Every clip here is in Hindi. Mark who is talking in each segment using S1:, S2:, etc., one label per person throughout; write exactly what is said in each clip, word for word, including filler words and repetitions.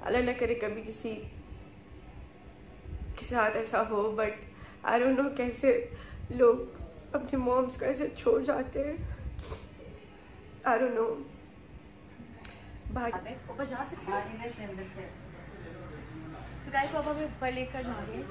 S1: अल्लाह ना करे कभी किसी के साथ ऐसा हो, बट आई डोंट नो कैसे लोग अपने मॉम्स को ऐसे छोड़ जाते हैं। I don't know. ऊपर जा सकते हैं अंदर से। तो गाइस पापा भी ऊपर लेकर जा रहे हैं।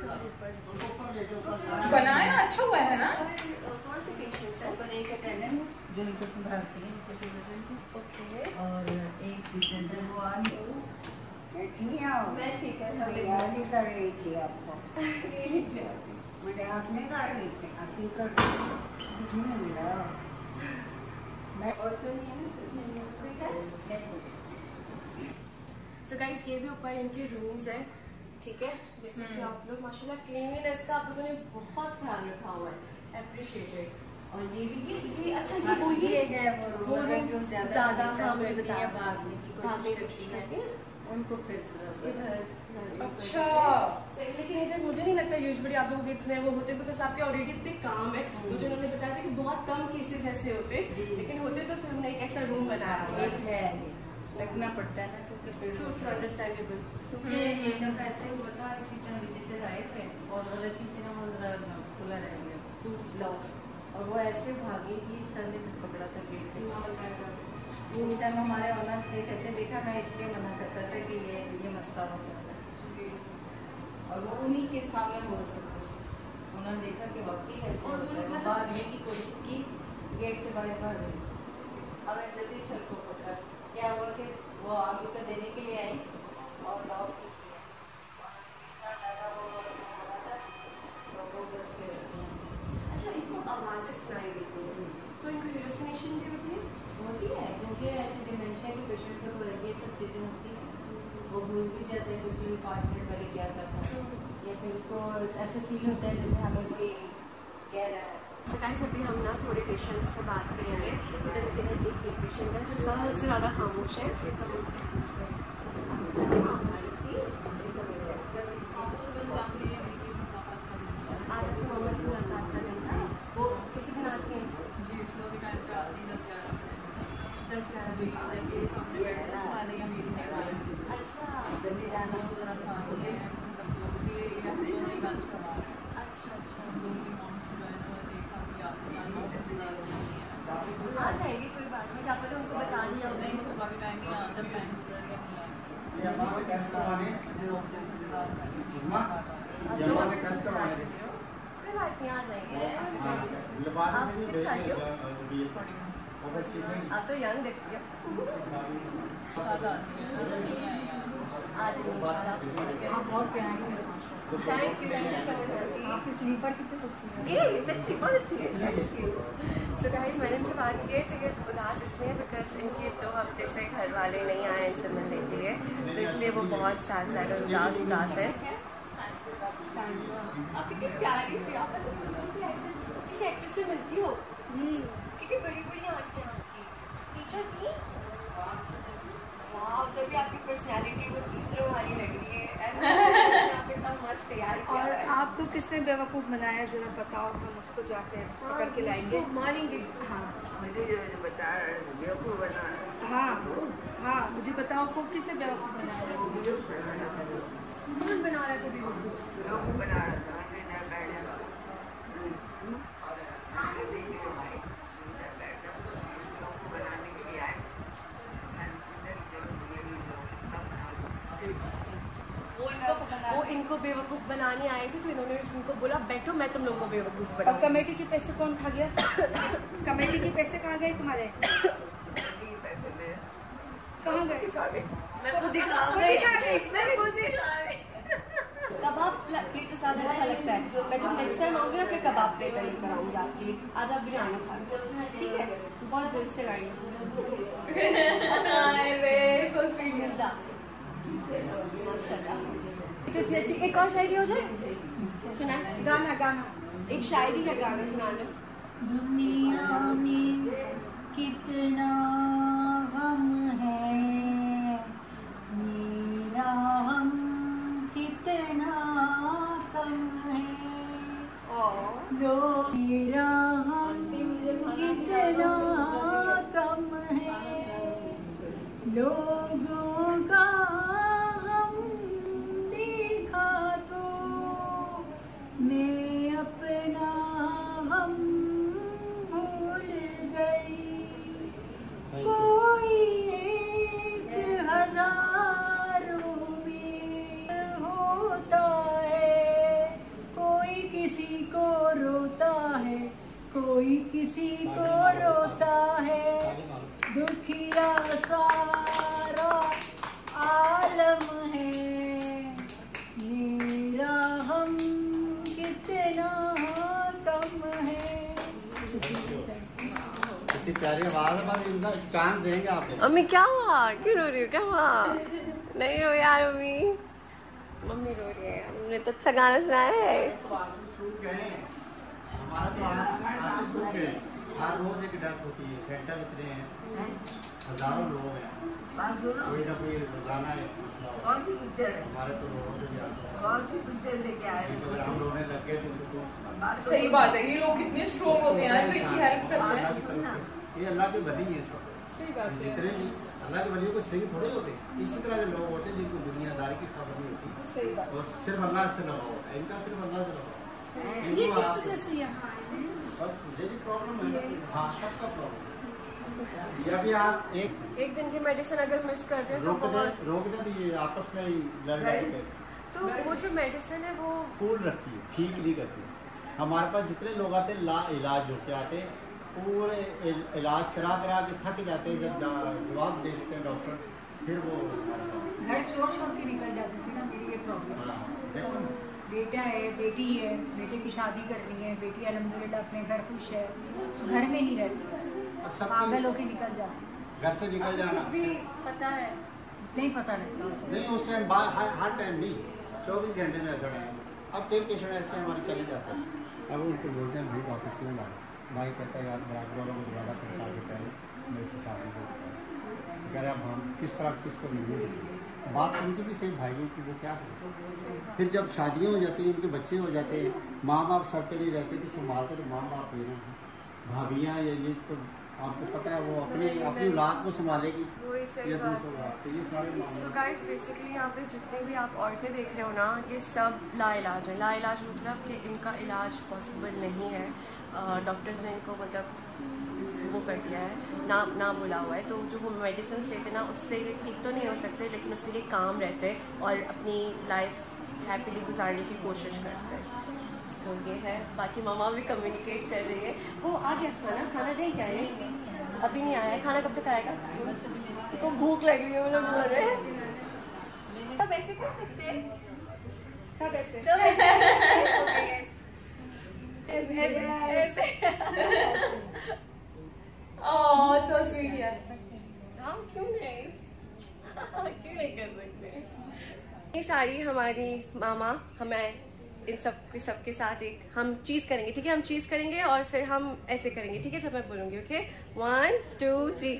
S2: बनाया अच्छा हुआ है ना।
S1: कौन से पेशेंट्स हैं?
S3: पर एक अटेंडेंट जो इनको संभालती है,
S1: ओके,
S3: और एक पेशेंट है वो आ नहीं।
S1: मैं ठीक है।
S3: याद ही कर रही थी आपको। मुझे आपने कर रही थी, आपकी कर रही मिला मैं और तो नहीं है।
S1: सो गाइस ये भी ऊपर इनके रूम्स हैं, ठीक है। देख सकते हैं आप लोग, माशाल्लाह क्लीनलीनेस का आप लोगों ने बहुत ध्यान रखा हुआ है, अप्रिशिएटेड। और ये भी ये, ये अच्छा ये वो ही
S3: है वो
S1: रूम
S3: जो
S1: ज़्यादा हाँ मुझे बताया
S3: भागने की कोशिश करती है उनको फिर
S1: इधर।
S2: अच्छा
S1: लेकिन इधर मुझे नहीं लगता यूजुअली आप लोग इतने वो होते, बिकॉज आपके ऑलरेडी इतने काम है। मुझे उन्होंने बताया था कि बहुत कम केसेस ऐसे होते, लेकिन होते तो फिर हमने एक ऐसा रूम बनाया
S3: एक है रखना पड़ता है ना, क्योंकि फिर
S1: अंडरस्टैंडेबल।
S3: क्योंकि एकदम ऐसे हुआ था, इसी तरह विजिटर आए थे और गलती से ना वो खुला रह गया और वो ऐसे भागी कि सर ने पकड़ा था गेट पे। उस टाइम हमारे ऑनर थे, कहते देखा मैं इसलिए मना करता था कि ये ये मसला होता है, और वो उन्हीं के सामने हो सब कुछ उन्होंने देखा कि वाकई ऐसे भागने की कोशिश की, गेट से बाहर भाग गई। अब जल्दी सर को पकड़ा, क्या हुआ कि वो आलू का देने के लिए आई और लॉक
S1: अच्छा इनको आवाज़ें सुनाई देती हैं, तो इनको हेलुसिनेशन भी होती है?
S3: होती है, क्योंकि ऐसे डिमेंशिया के पेशेंट को तो ये सब चीज़ें होती हैं, वो भूल भी जाते हैं दूसरी पाँच मिनट पहले क्या करता है, या फिर उसको ऐसे फील होता है जैसे हमें कोई कह रहा है।
S1: सो गाइस अभी हम ना थोड़े पेशेंट्स से बात करेंगे। इधर इधर एक पेशेंट है जो सबसे ज़्यादा खामोश है। वो किसी दिन आती है दस ग्यारह बजे। अच्छा अच्छा अच्छा आ जाएगी, कोई बात नहीं। जहाँ पर उनको बता दिया होगा कोई बात नहीं, आ जाएंगे। आप किस साल के हो? आप तो यंग देखती हो। आ जाएंगे बहुत प्यारी। Thank you thank you so much. आपकी स्लीपर कितनी खूबसूरत है, सच्ची बहुत अच्छी है। Thank you. सो गाइस मैंने इनसे बात की है, तो ये उदास इसलिए बिकॉज इनके दो हफ्ते से घर वाले नहीं आए इनसे मिलने के लिए, तो इसलिए वो बहुत सैड सैड और उदास उदास है। आप कितनी प्यारी सी, आप किसी एक्ट्रेस से मिलती हो? कितनी बड़ी बड़ी आंखें आपकी। टीचर थी? वाह, तभी आपकी पर्सनैलिटी वो टीचरों वाली लग रही है। आप इतना मस्त तैयार किया।
S4: और आपको किसने बेवकूफ़ बनाया जरा बताओ, हम उसको जाके पकड़ के लाएंगे।
S1: मारेंगे।
S4: हाँ
S3: मुझे जो बता बेवकूफ़ बना
S4: हाँ हाँ मुझे बताओ को किसने बेवकूफ़ बनाया?
S1: कौन बना रहा था बेवकूफ़?
S3: बेवकूफ़ बना रहा था।
S1: वो इनको बेवकूफ़ बनाने आए थे, तो इन्होंने उनको बोला बैठो मैं तुम लोगों को बेवकूफ़ बनाऊं।
S4: और कमेटी के पैसे कौन खा गया? कमेटी के पैसे कहाँ गए तुम्हारे? कहाँ गए?
S1: मैं खुद ही खा गई। मैं खुद ही खा गई। कबाब प्लेट के साथ अच्छा लगता है। मैं जब नेक्स्ट टाइम आऊँगी ना फिर कबाब प्लेट लेकर आऊँगी आपके लिए। आज आप बिरयानी खा लो, ठीक है? बहुत दिल से खाएंगे। माशाल्लाह। इतनी अच्छी एक और शायरी हो जाए, सुना? गाना गाना एक शायरी या गाना सुना दो।
S4: दुनिया में कितना गम है, मेरा हम कितना कम है, लो मेरा हम कितना कम है, लोगों का हम
S5: इतनी प्यारी आवाज है, इनका चांस देंगे आप।
S1: मम्मी क्या हुआ, क्यों रो रही हो, क्या हुआ? नहीं रो यार मम्मी, मम्मी रो रही है। हमने तो अच्छा गाना सुनाया है।
S5: तो आंसू सूख गए हमारा, तो आंसू सूख गए। हर रोज एक डेथ होती है, सेंटर इतने हैं, हजारों लोग हैं, कोई ना कोई रोजाना है मसला हमारे तो लोगों को भी आंसू। अगर हम रोने लग गए तो उनको कौन।
S2: सही बात है, ये लोग कितने स्ट्रॉन्ग होते हैं तो इनकी हेल्प करते
S5: अल्लाह की तरफ
S2: हैं।
S5: से, ये अल्लाह के वली है सब।
S4: सही बात है।
S5: जितने भी अल्लाह के वलियों को सही थोड़े होते, इसी तरह के लोग होते हैं जिनको दुनियादारी की खबर नहीं होती।
S4: सही बात।
S5: और सिर्फ अल्लाह से लगाओ होता है, इनका सिर्फ अल्लाह से लगाओ।
S4: ये किस वजह से यहाँ आए हैं?
S5: बस ये भी प्रॉब्लम है, हाँ सबका प्रॉब्लम। या भी आप एक
S1: एक दिन की मेडिसिन अगर मिस कर दे तो
S5: रोक दे
S1: बहुत,
S5: रोक दे तो ये आपस में ही लड़ लड़ते
S1: तो वो जो मेडिसिन है वो
S5: कूल रखती है, ठीक नहीं करती। हमारे पास जितने लोग आते हैं ला इलाज होके आते हैं, पूरे इल- इलाज करा करा के थक जाते हैं। जब जा- जवाब दे देते हैं डॉक्टर, फिर वो
S6: घर छोड़ छोड़ के निकल जाती थी ना, मेरी ये प्रॉब्लम।
S5: हाँ, देखो ना।
S6: बेटा है, बेटी है, बेटे की शादी करनी है, बेटी अल्हम्दुलिल्लाह अपने घर खुश है, घर में नहीं रहती है,
S5: और सब
S6: पागल होके निकल जाती।
S5: घर से निकल जाना
S1: भी पता है।
S6: नहीं पता लगता।
S5: नहीं, उस टाइम बाद हर हर टाइम नहीं, चौबीस घंटे में ऐसा टाइम। अब कई पेशेंट ऐसे हमारे चले जाते हैं, अब उनको बोलते हैं भाई वापस क्यों लाए। भाई कहता है यार बराबर वालों को दोबारा करता के पहले मेरे से शादी को अगर अब हम किस तरह किसको मिलेंगे। बात उनकी भी सही भाइयों की, वो क्या है। फिर जब शादियाँ हो जाती हैं, उनके बच्चे हो जाते हैं, माँ बाप सर पे नहीं रहते तो संभालते तो माँ बाप ही हैं। भाभियाँ या ये तो आपको पता है वो अपने अपनी औलाद को संभालेगी
S1: वही सही
S5: या
S1: बात
S5: दूसरों का। तो ये सारे
S1: सो
S5: मामले
S1: गाइस बेसिकली यहाँ पे जितने भी आप औरतें देख रहे हो ना, ये सब लाइलाज है। लाइलाज मतलब कि इनका इलाज पॉसिबल नहीं है। डॉक्टर्स ने इनको मतलब वो कर दिया है, ना ना बोला हुआ है। तो जो वो मेडिसिन लेते ना, उससे ये ठीक तो नहीं हो सकते, लेकिन उससे ये काम रहते हैं और अपनी लाइफ हैप्पीली गुजारने की कोशिश करते हैं। सो ये है। बाकी मामा भी कम्युनिकेट कर रही है। वो आ गया खाना, खाना दें क्या ये? अभी नहीं आया है, खाना कब तक आएगा? को भूख लग रही है, वो लोग बोल रहे हैं। सब ऐसे कर सकते हैं,
S4: सब ऐसे।
S1: सब ऐसे।
S2: ओह सो स्वीट यार।
S1: हाँ क्यों नहीं, क्यों नहीं कर सकते। ये सारी हमारी मामा हमें इन सब के सब के साथ एक हम चीज करेंगे, ठीक है? हम चीज करेंगे और फिर हम ऐसे करेंगे, ठीक है? जब मैं बोलूंगी, ओके? वन टू थ्री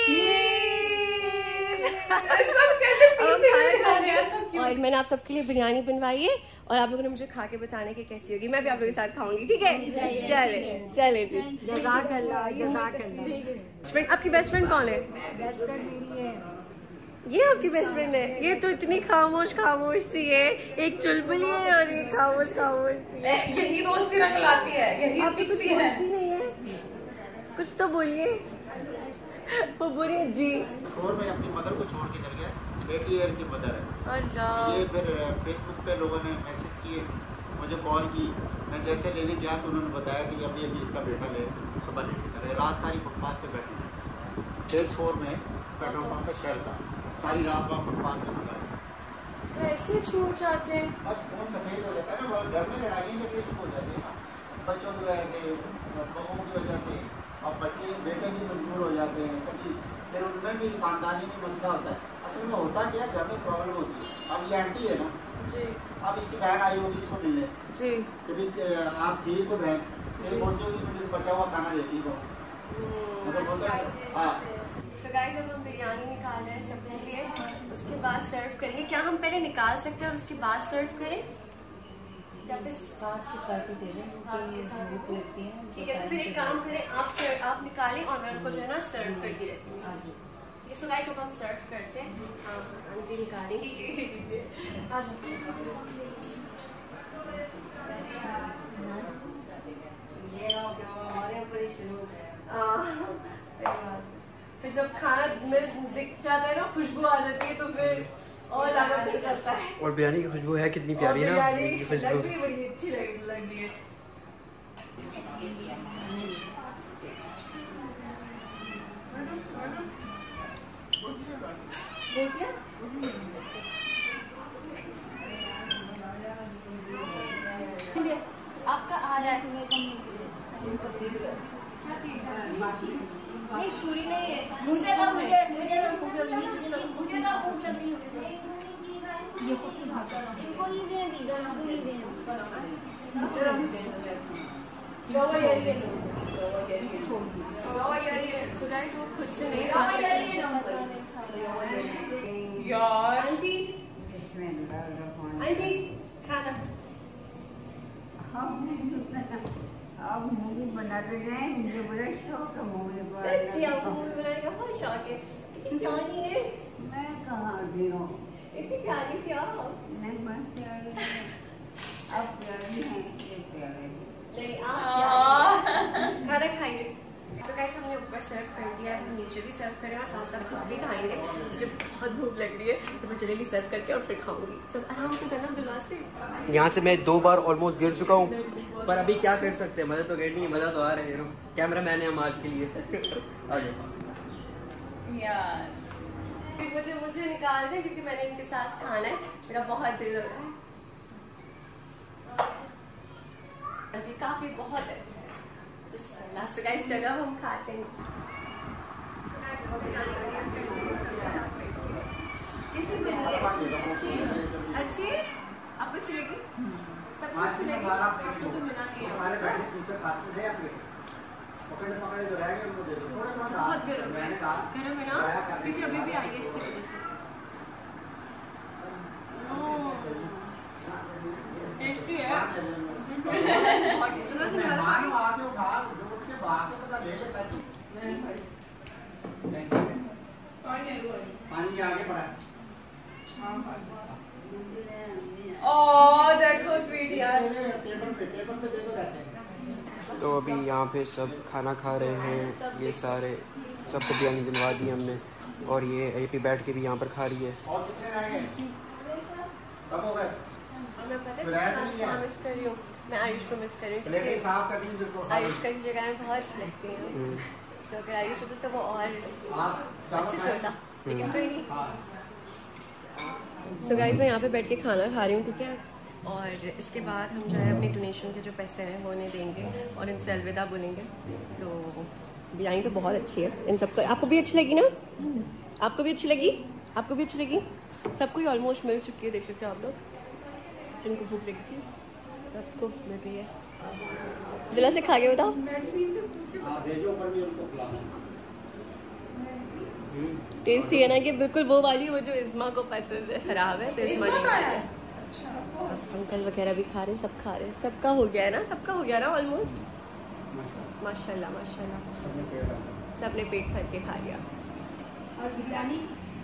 S2: सब कैसे तीन दिन खा रहे हैं, सब क्यों?
S1: और मैंने आप सबके लिए बिरयानी बनवाई है और आप लोगों ने मुझे खा के बताने की कैसी होगी। मैं भी आप लोगों के साथ खाऊंगी, ठीक है? चले चले जी।
S6: जज़ाकल्लाह, जज़ाकल्लाह।
S1: बेस्ट फ्रेंड, आपकी बेस्ट फ्रेंड कौन है?
S6: बेस्ट फ्रेंड मेरी है।
S1: ये आपकी बेस्ट फ्रेंड है? ये तो इतनी खामोश खामोश सी है, एक चुलबुली है और ये खामोश खामोश सी है।
S2: यही दोस्ती रंग लाती है, यही
S1: आप तो कुछ
S2: टिकती है।
S1: बोलती नहीं है, कुछ तो बोलिए। वो बोली जी।
S5: फोर में अपनी मदर को छोड़ के चल गया, एटी ईयर की मदर है।
S1: अल्लाह।
S5: ये फिर फेसबुक पे लोगों ने मैसेज किए, मुझे कॉल की। मैं जैसे लेने गया तो उन्होंने बताया कि अभी अभी इसका बेटा ले सुबह लेके चले। रात सारी फुटपाथ पे बैठी, फेज फोर में पेट्रोल पंप पे शहर का सारी रात वहाँ फुटपाथ पे गुजारी।
S1: तो ऐसे छूट जाते हैं।
S5: बस खून सफेद हो जाता है ना, घर में लड़ाइयाँ जब शुरू हो जाती है ना, बच्चों की वजह से, बहुओं की वजह से, और बच्चे बेटे भी मजबूर हो जाते हैं कभी, फिर उनमें भी खानदानी में मसला होता है। असल में होता क्या है, घर में प्रॉब्लम होती है। अब ये आंटी है ना
S1: जी
S5: अब इसकी बहन आई होगी इसको मिलने,
S1: जी।
S5: कभी आप ठीक हो बहन, फिर बोलती होगी मुझे बचा हुआ खाना देती हो, ऐसा बोलते हैं। हाँ
S1: सो गाइस, अब हम बिरयानी निकाल रहे हैं सबके लिए, उसके बाद सर्व करेंगे। क्या हम पहले निकाल सकते हैं और उसके बाद सर्व करें? या फिर
S3: साथ के साथ ही दे दें,
S1: साथ के साथ ही?
S3: भूख लगती है।
S1: ठीक है, तो फिर एक काम करें, आप सर्व आप निकालें और मैं उनको जो है ना सर्व करती रहती हूँ।
S3: हाँ जी।
S1: ये सो गाइस, अब हम सर्व करते हैं। हाँ आंटी निकालेंगी, आ जाओ।
S3: ये रहो क्या हमारे ऊपर ही शुरू हो गया।
S1: हाँ, सही बात। फिर जब खाना में दिख जाता है ना, खुशबू आ जाती है, तो फिर और ज्यादा दिल करता है।
S7: और बिरयानी की खुशबू है कितनी प्यारी ना,
S1: बिरयानी
S7: ये खुशबू।
S1: लग भी बड़ी अच्छी लग लग रही है। आपका आ रहा है। नहीं छुरी नहीं है, मुझे ना मुझे मुझे ना भूख लग रही है, मुझे ना मुझे ना भूख लग रही है। इनको नहीं दे दी, इनको नहीं दे दी। तेरा भी दे दो। गोवा यारी है, गोवा यारी है, गोवा यारी है। So guys वो खुद से नहीं खा सकते।
S2: यार
S1: आंटी आंटी खाना।
S3: आप मूवी बना रहे हैं, मुझे बड़ा शौक है मूवी बनाने
S1: सच्ची आपको मूवी बनाने का बहुत शौक है। इतनी प्यारी है,
S3: मैं कहाँ दी हूँ,
S1: इतनी प्यारी सी आप।
S3: मैं बहुत प्यारी हूँ, आप प्यारी हैं, ये प्यारे हैं।
S1: नहीं आप प्यारी। खाना खाइए। तो गाइस हमने ऊपर सर्व कर दिया है, नीचे भी सर्व करें और साथ साथ खुद भी खाएंगे। मुझे बहुत भूख लग रही है तो मैं जल्दी सर्व करके और फिर खाऊंगी। चल आराम से करना दिलवा से।
S7: यहाँ से मैं दो बार ऑलमोस्ट गिर चुका हूँ, पर अभी क्या कर सकते हैं, मजा तो गिर नहीं, मजा तो आ रहे हैं। कैमरा मैन है हम आज के लिए।
S2: यार
S1: मुझे मुझे निकाल दें क्योंकि मैंने इनके साथ खाना है, मेरा बहुत दिल हो रहा है जी, काफी बहुत है। So guys जगह हम खाते हैं। कैसी बनी है? अच्छी अच्छी आपको अच्छी लगी? सबको अच्छी लगी? आपको तो मिला नहीं है।
S5: सारे बैठे दूसरे हाथ से दे आपके पकड़े पकड़े जो रह गए उनको दे दो थोड़ा थोड़ा।
S1: बहुत गर्म है, गर्म है ना, क्योंकि अभी भी आई है इसकी वजह से। टेस्टी है, बहुत टेस्टी।
S5: आके उठा पानी आगे पड़ा।
S2: ओह दैट्स सो स्वीट यार।
S5: टेबल पे टेबल पे दे दो रहते हैं।
S7: तो अभी यहाँ पे सब खाना खा रहे हैं, ये सारे सबको बिरयानी दिलवा दी हमने, और ये ए पी बैठ के भी यहाँ पर खा रही है।
S5: और कितने रह गए? सब हो गए।
S1: मैं पता है मिस कर रही हूँ, मैं आयुष को मिस कर रही हूँ।
S5: प्लेटें साफ कर दी जिनको।
S1: आयुष का इस जगह बहुत अच्छी लगती है, तो अगर आयुष होता तो वो और अच्छे से होता, लेकिन कोई नहीं। सो गाइस मैं यहाँ पे बैठ के खाना खा रही हूँ, ठीक है, और इसके बाद हम जो है अपनी डोनेशन के जो पैसे हैं वो उन्हें देंगे और इनसे अलविदा बोलेंगे। तो बिरयानी तो बहुत अच्छी है, इन सबको आपको भी अच्छी लगी ना? आपको भी अच्छी लगी? आपको भी अच्छी लगी? सबको ही ऑलमोस्ट मिल चुकी है, देख सकते हो आप लोग, जिनको भूख लगी थी सबको मिल रही है। दिला से खा के बताओ। टेस्टी है ना, कि बिल्कुल वो वाली वो जो इस्मा को पसंद है, खराब है तो इस्मा नहीं खाती। अंकल वगैरह भी खा रहे, सब खा रहे, सबका हो गया है ना, सबका हो गया ना ऑलमोस्ट। माशाल्लाह माशाल्लाह सबने पेट भर के खा लिया।
S6: और बिरयानी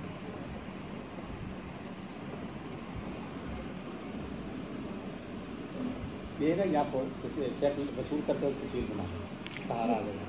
S5: ये ना यहाँ पर चेक वसूल करते हुए तस्वीर बना सहारा आ गया।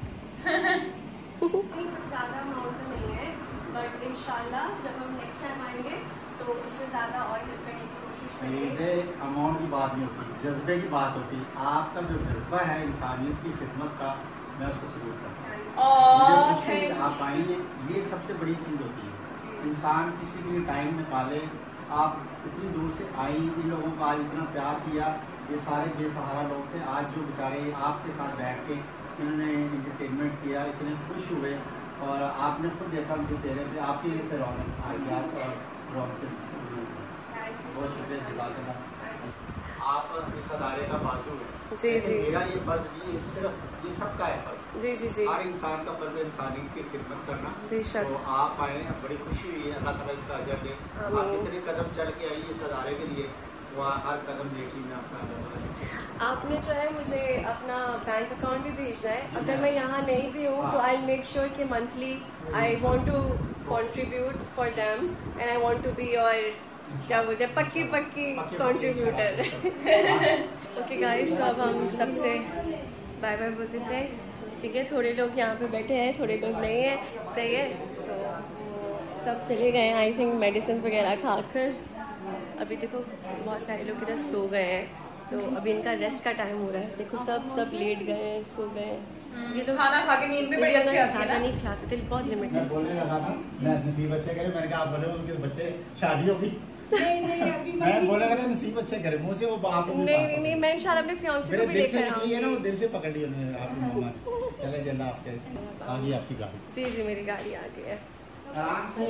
S1: कुछ ज़्यादा अमाउंट तो नहीं है, बट इंशाल्लाह जब हम नेक्स्ट टाइम आएंगे तो उससे ज़्यादा और हेल्प करने की कोशिश करेंगे।
S5: अमाउंट की बात नहीं होती, जज्बे की बात होती। आपका जो जज्बा है इंसानियत की खिदमत का, मैं उसको सलूट करता हूँ। आप आएंगे, ये सबसे बड़ी चीज़ होती है। इंसान किसी भी टाइम निकाले, आप इतनी दूर से आई, इन लोगों का आज इतना प्यार किया, ये सारे बेसहारा लोग थे, आज जो बेचारे आपके साथ बैठ के इन्होंने इंटरटेनमेंट किया, इतने खुश हुए, और आपने खुद देखा उनके चेहरे पे आपकी वजह से रौनक आई यार, और रौनक बहुत शुक्रिया जज़ाकल्लाह। आप इस अदारे का बाजू है।
S1: जी जी
S5: मेरा ये फर्ज नहीं है, सिर्फ ये सबका है फर्ज।
S1: जी जी जी
S5: हर इंसान का फर्ज है इंसानियत की खिदमत करना।
S1: बेशक।
S5: तो आप आए, बड़ी खुशी हुई है, अल्लाह ताला इसका अजर दे। आप कितने कदम चल के आई इस अदारे के लिए, वहाँ हर कदम लेके मैं अपना।
S1: आपने जो है मुझे अपना बैंक अकाउंट भी भेजना है, अगर मैं यहाँ नहीं भी हूँ तो आई मेक श्योर कि monthly I want to contribute for them and I want to be your, क्या बोलते हैं, पक्की पक्की कंट्रीब्यूटर। ओके गाइस, तो अब हम सबसे बाय बाय बोलते थे, ठीक है। थोड़े लोग यहाँ पे बैठे हैं, थोड़े लोग नहीं है, सही है। तो सब चले गए आई थिंक मेडिसिन वगैरह खाकर। अभी देखो बहुत सारे लोग इधर सो गए हैं, तो अभी इनका रेस्ट का टाइम हो रहा है। देखो सब सब लेट गए हैं, सो गए हैं।
S2: ये तो खाना खा के नींद भी बड़ी अच्छी आती है।
S1: ज़्यादा नहीं खा सकते, बहुत लिमिट है।
S5: मैं बोलने लगा था मैं नसीब अच्छे करे, मैंने कहा आप बोले उनके बच्चे शादी होगी।
S6: नहीं नहीं अभी
S5: मैं बोलने लगा नसीब अच्छे करे, मुँह से वो बाप
S1: नहीं नहीं नहीं, मैं इंशाल्लाह अपने फियांसे को भी
S5: दिल से
S1: लेकर
S5: निकली है ना, वो
S1: आऊंगी।
S5: दिल से पकड़ लिया आपने मामा। चले जल्ला आपके आ गई आपकी गाड़ी।
S1: जी जी मेरी गाड़ी आ गई है।
S5: आराम से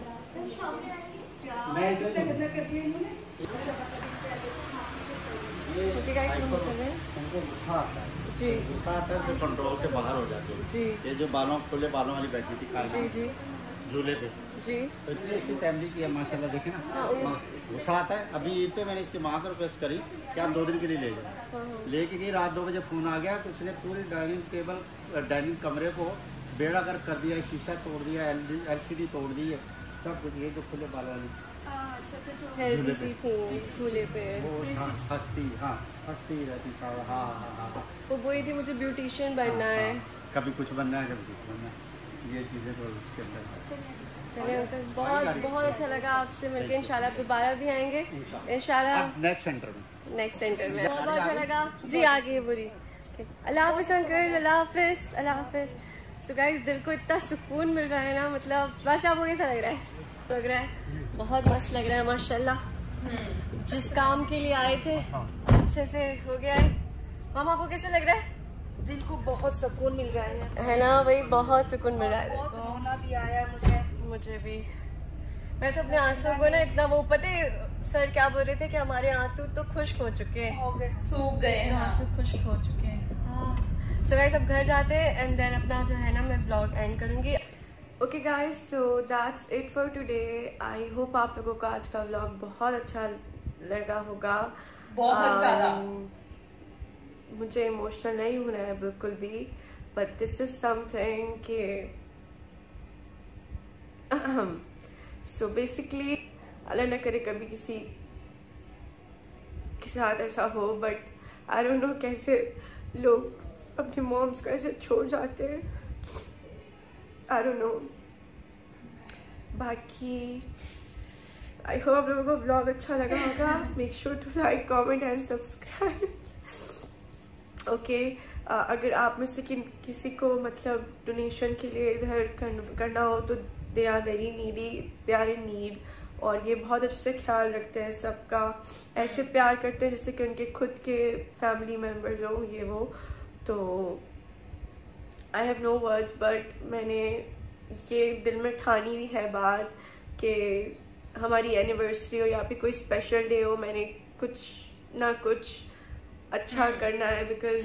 S5: मैं इधर
S1: ओके गाइस हम निकल रहे हैं।
S5: उनको गुस्सा आता है
S1: जी
S5: गुस्सा आता है तो कंट्रोल से बाहर हो जाते हैं।
S1: जी
S5: ये जो बालों खुले बालों वाली बैठी थी काली
S1: जी जी
S5: झूले पे
S1: जी
S5: तो इतनी अच्छी फैमिली की है माशाल्लाह देखे ना।
S1: हाँ, उन-
S5: गुस्सा आता है। अभी ईद पे मैंने इसकी माँ को रिक्वेस्ट करी कि आप दो दिन के लिए ले जाओ।
S1: हाँ, हाँ।
S5: लेके गई रात दो बजे फ़ोन आ गया तो उसने पूरी डाइनिंग टेबल डाइनिंग कमरे को बेड़ा कर कर दिया, शीशा तोड़ दिया, एलसीडी तोड़ दी है सब कुछ। ये जो खुले बाल वाली
S1: हेल्दी सी थी झूले पे।
S5: वो हाँ, हंसती हाँ हंसती रहती सारा हाँ हाँ हाँ हाँ
S1: वो बोली थी मुझे ब्यूटिशियन बनना है।
S5: हाँ, कभी कुछ बनना है कभी कुछ बनना है। ये चीज़ें तो उसके अंदर है।
S1: चलिए अंकल बहुत बहुत अच्छा लगा आपसे मिलकर। इंशाल्लाह आप दोबारा भी आएंगे इंशाल्लाह
S5: अब नेक्स्ट सेंटर में
S1: नेक्स्ट सेंटर में। बहुत बहुत अच्छा लगा जी। आ गई है बुरी। अल्लाह हाफिज़ अंकल, अल्लाह हाफिज़, अल्लाह हाफिज़। सो गाइस दिल को इतना सुकून मिल रहा है ना, मतलब वैसे आपको कैसा लग रहा है? लग रहा है बहुत मस्त लग रहा है माशाल्लाह। जिस काम के लिए आए थे अच्छे से हो गया है। मामा आपको कैसा लग रहा है?
S4: दिल को बहुत सुकून मिल रहा है
S1: है ना भाई, बहुत सुकून मिल रहा है।
S4: बहुत रोना भी आया है मुझे।
S1: मुझे भी। मैं तो अपने आंसू को ना इतना वो पता है सर क्या बोल रहे थे कि हमारे आंसू तो खुश्क हो चुके हैं,
S4: हो गए
S2: सूख गए हैं।
S1: आंसू खुश्क हो चुके हैं। सो गाइस अब घर जाते हैं एंड देन अपना जो है ना मैं व्लॉग एंड करूंगी। Okay guys so that's it for today. I hope आप लोगों को आज का व्लॉग बहुत अच्छा लगा होगा।
S2: बहुत ज्यादा।
S1: मुझे इमोशनल नहीं होना है बिल्कुल भी, बट दिस इज समथिंग कि सो बेसिकली अल्लाह न करे कभी किसी के साथ ऐसा हो, बट आई डोंट नो कैसे लोग अपने मॉम्स को ऐसे छोड़ जाते हैं। I don't know. बाकी आई होप आप लोगों को व्लॉग अच्छा लगा होगा। Make sure to like comment and subscribe. Okay अगर आप में से कि, किसी को मतलब डोनेशन के लिए इधर करना हो तो they are very needy, they are in need. और ये बहुत अच्छे से ख्याल रखते हैं सबका, ऐसे प्यार करते हैं जैसे कि उनके खुद के फैमिली मेम्बर्स हो ये वो। तो I have no words, but मैंने ये दिल में ठानी है बात कि हमारी एनिवर्सरी हो या फिर कोई स्पेशल डे हो, मैंने कुछ ना कुछ अच्छा करना है। बिकॉज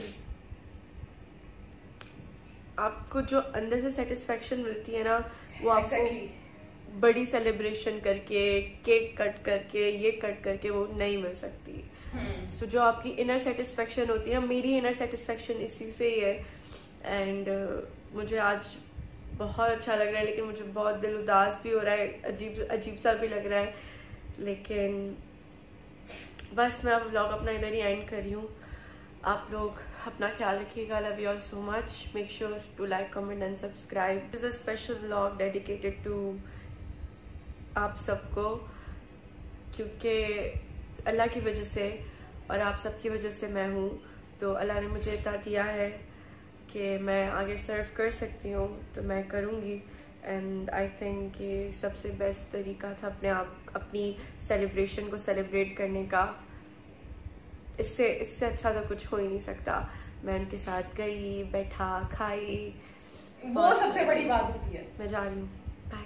S1: आपको जो अंदर से सेटिस्फेक्शन मिलती है ना वो आपको
S2: exactly.
S1: बड़ी सेलिब्रेशन करके, केक कट करके, ये कट करके वो नहीं मिल सकती। सो so, जो आपकी इनर सेटिस्फेक्शन होती है, मेरी इनर सेटिस्फेक्शन इसी से ही है। एंड uh, मुझे आज बहुत अच्छा लग रहा है, लेकिन मुझे बहुत दिल उदास भी हो रहा है, अजीब अजीब सा भी लग रहा है। लेकिन बस मैं अब व्लॉग अपना इधर ही एंड कर रही हूँ। आप लोग अपना ख्याल रखिएगा। Love you all so much. Make sure to like comment and subscribe. This is a special vlog dedicated to आप सबको, क्योंकि अल्लाह की वजह से और आप सबकी वजह से मैं हूँ। तो अल्लाह ने मुझे इतना दिया है कि मैं आगे सर्व कर सकती हूँ तो मैं करूँगी। एंड आई थिंक ये सबसे बेस्ट तरीका था अपने आप अपनी सेलिब्रेशन को सेलिब्रेट करने का। इससे इससे अच्छा तो कुछ हो ही नहीं सकता। मैं उनके साथ गई, बैठा, खाई,
S2: वो सबसे बड़ी बात होती है।
S1: मैं जा रही हूँ, बाय।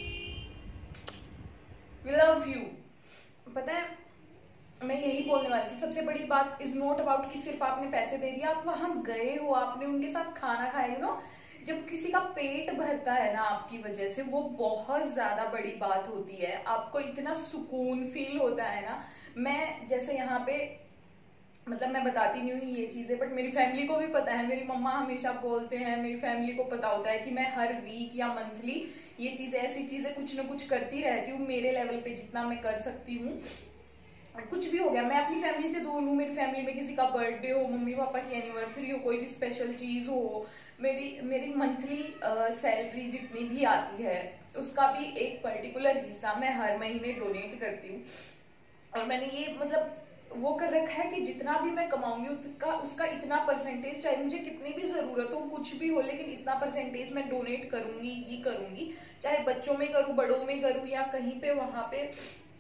S2: We love you। पता है मैं यही बोलने वाली थी, सबसे बड़ी बात इज नॉट अबाउट कि सिर्फ आपने पैसे दे दिया, आप वहां गए हो, आपने उनके साथ खाना खाया। यू नो जब किसी का पेट भरता है ना आपकी वजह से, वो बहुत ज्यादा बड़ी बात होती है। आपको इतना सुकून फील होता है ना। मैं जैसे यहाँ पे मतलब मैं बताती नहीं हूँ ये चीजें, बट मेरी फैमिली को भी पता है। मेरी मम्मा हमेशा बोलते हैं, मेरी फैमिली को पता होता है कि मैं हर वीक या मंथली ये चीजें ऐसी चीजें कुछ ना कुछ करती रहती हूँ मेरे लेवल पे जितना मैं कर सकती हूँ। कुछ भी हो गया, मैं अपनी फैमिली से दूर हूँ, मेरी फैमिली में किसी का बर्थडे हो, मम्मी पापा की एनिवर्सरी हो, कोई भी स्पेशल चीज हो, मेरी मेरी मंथली सैलरी जितनी भी आती है उसका भी एक पर्टिकुलर हिस्सा मैं हर महीने डोनेट करती हूँ। और मैंने ये मतलब वो कर रखा है कि जितना भी मैं कमाऊंगी उसका उसका इतना परसेंटेज, चाहे मुझे कितनी भी जरूरत हो, कुछ भी हो, लेकिन इतना परसेंटेज मैं डोनेट करूंगी ही करूंगी। चाहे बच्चों में करूँ, बड़ों में करूँ या कहीं पे वहां पे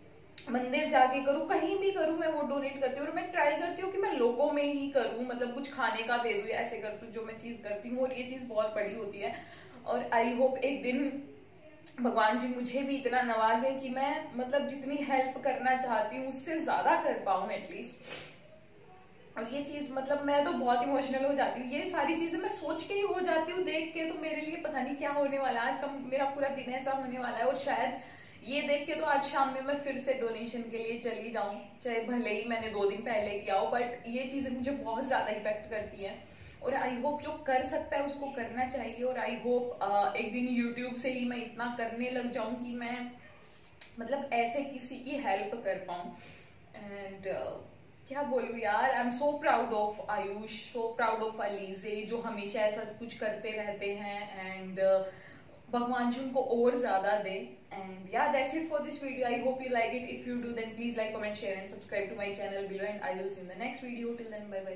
S2: मंदिर जाके करूँ, कहीं भी करूँ, मैं वो डोनेट करती हूँ। और मैं ट्राई करती हूँ कि मैं लोगों में ही करूँ, मतलब कुछ खाने का दे दूँ या ऐसे कर दूँ जो मैं चीज़ करती हूँ, और ये चीज़ बहुत बड़ी होती है। और आई होप एक दिन भगवान जी मुझे भी इतना नवाजे कि मैं मतलब जितनी हेल्प करना चाहती हूँ उससे ज्यादा कर पाऊँ एटलीस्ट। और ये चीज मतलब मैं तो बहुत इमोशनल हो जाती हूँ, ये सारी चीजें मैं सोच के ही हो जाती हूँ, देख के तो मेरे लिए पता नहीं क्या होने वाला है। आज का मेरा पूरा दिन ऐसा होने वाला है, और शायद ये देख के तो आज शाम में मैं फिर से डोनेशन के लिए चली जाऊं, चाहे भले ही मैंने दो दिन पहले किया हो, बट ये चीजें मुझे बहुत ज्यादा इफेक्ट करती है। और आई होप जो कर सकता है उसको करना चाहिए। और आई होप एक दिन यूट्यूब से ही मैं इतना करने लग जाऊं कि मैं मतलब ऐसे किसी की हेल्प कर पाऊं। एंड uh, क्या बोलूं यार, I am so proud of Aayush, so proud of Alizeh, जो हमेशा ऐसा कुछ करते रहते हैं। एंड uh, भगवान जी उनको और ज्यादा दे। And yeah, that's it for this video. I hope you like it. If you do, then please like, comment, share and subscribe to my channel below, and I will see you in the next video. Till then, bye bye.